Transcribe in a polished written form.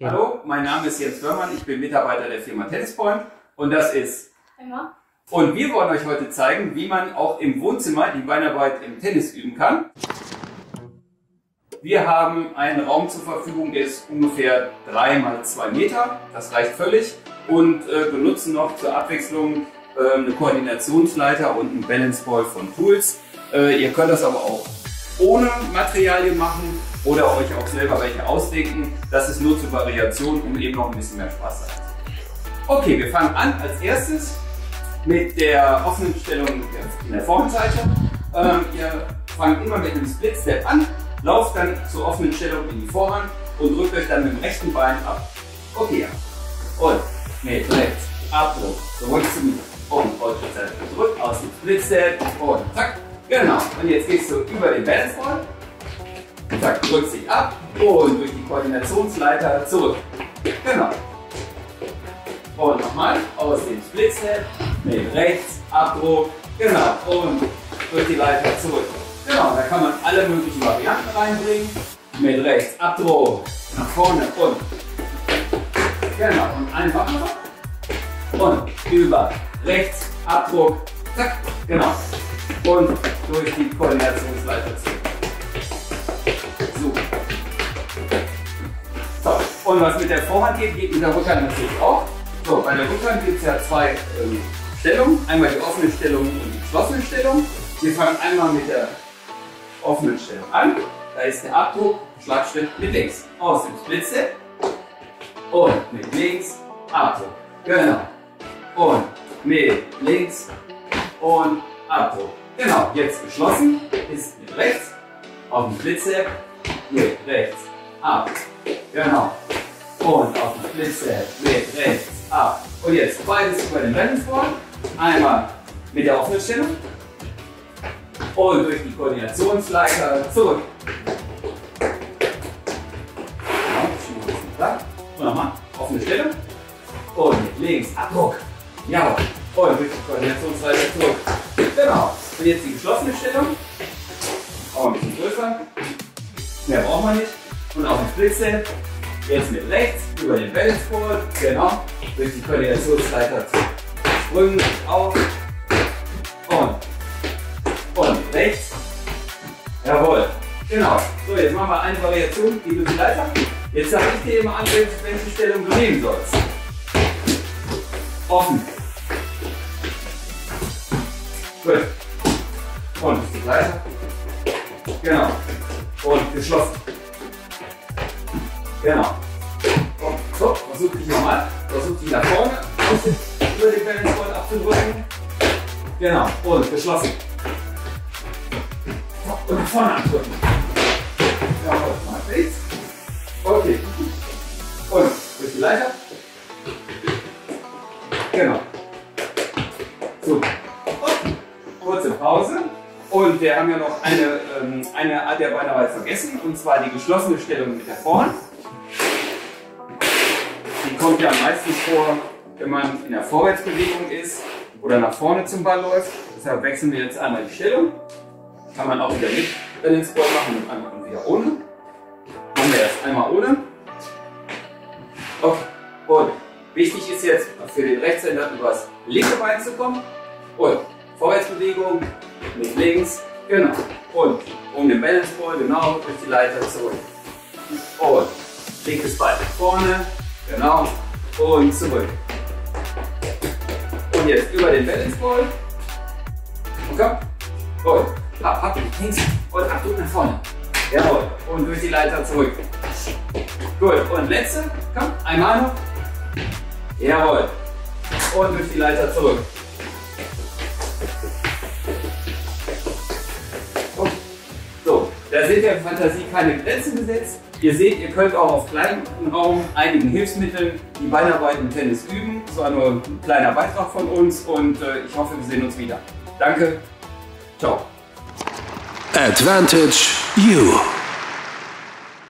Hallo, mein Name ist Jens Wörmann, ich bin Mitarbeiter der Firma Tennispoint und das ist Emma. Und wir wollen euch heute zeigen, wie man auch im Wohnzimmer die Beinarbeit im Tennis üben kann. Wir haben einen Raum zur Verfügung, der ist ungefähr 3 x 2 Meter, das reicht völlig, und benutzen noch zur Abwechslung eine Koordinationsleiter und einen Balance Ball von Tools. Ihr könnt das aber auch ohne Materialien machen oder euch auch selber welche ausdenken. Das ist nur zur Variation, um eben noch ein bisschen mehr Spaß zu haben. Okay, wir fangen an als erstes mit der offenen Stellung in der Vorhandseite. Ihr fangt immer mit einem Split Step an, lauft dann zur offenen Stellung in die Vorhand und drückt euch dann mit dem rechten Bein ab. Okay, ja. Und mit rechts, Abdruck, zurück zu mir. Und Seite zurück, aus dem Split Step und zack. Genau. Und jetzt gehst du über den Balance Ball. Zack, drückst dich ab und durch die Koordinationsleiter zurück. Genau. Und nochmal aus dem Split Step mit rechts, Abdruck, genau, und durch die Leiter zurück. Genau, da kann man alle möglichen Varianten reinbringen. Mit rechts, Abdruck, nach vorne und genau, und einfach noch. Und über rechts, Abdruck, zack, genau. Und durch die Koordinationsleiter zurück. Super. So, und was mit der Vorhand geht, geht mit der Rückhand natürlich auch. So, bei der Rückhand gibt es ja zwei Stellungen. Einmal die offene Stellung und die geschlossene Stellung. Wir fangen einmal mit der offenen Stellung an. Da ist der Abdruck, Schlagschritt mit links. Aus dem Split Step. Und mit links, Abdruck. Genau. Und mit links und Abdruck. Genau, jetzt geschlossen ist mit rechts. Auf dem Split Step mit rechts, ab. Genau. Und auf dem Split Step mit rechts, ab. Und jetzt beides über den Balance Ball. Einmal mit der offenen Stellung und durch die Koordinationsleiter zurück. Genau, und nochmal offene Stellung und mit links Abdruck. Ja. Und durch die Koordinationsleiter zurück. Genau. Und jetzt die geschlossene Stellung. Auch ein bisschen größer. Mehr braucht man nicht. Und auf dem Split Step. Jetzt mit rechts über den Balance Ball, genau, durch die Koordinationsleiter Sprüngen auf und rechts, jawohl, genau. So, jetzt machen wir eine Variation, die durch die Leiter. Jetzt sage ich dir immer an, welche Stellung du nehmen sollst. Offen. Gut. Und die Leiter. Genau. Und geschlossen. Genau. So, versuch dich nochmal. Versuch dich nach vorne über den Balance Ball abzudrücken. Genau. Und geschlossen. Und nach vorne abdrücken. Jawohl, mal rechts. Okay. Und durch die Leiter. Genau. Super. Und kurze Pause. Und wir haben ja noch eine Art der Beinarbeit vergessen, und zwar die geschlossene Stellung mit der Vorhand. Die kommt ja meistens vor, wenn man in der Vorwärtsbewegung ist oder nach vorne zum Ball läuft. Deshalb wechseln wir jetzt einmal die Stellung. Kann man auch wieder mit Balance Ball machen und einmal und wieder ohne. Machen wir erst einmal ohne. Okay. Und wichtig ist jetzt für den Rechtshänder über das linke Bein zu kommen. Und Vorwärtsbewegung mit links, genau. Und um den Balance Ball, genau, durch die Leiter zurück. Und linkes Bein nach vorne, genau. Und zurück. Und jetzt über den Balance Ball. Und komm. Und ab, links. Und Abdruck nach vorne. Jawohl. Und durch die Leiter zurück. Gut. Und letzte. Komm, einmal noch. Jawohl. Und durch die Leiter zurück. So, da sind der Fantasie keine Grenzen gesetzt. Ihr seht, ihr könnt auch auf kleinem Raum einigen Hilfsmitteln die Beinarbeit im Tennis üben. Das war nur ein kleiner Beitrag von uns und ich hoffe, wir sehen uns wieder. Danke. Ciao. Advantage You.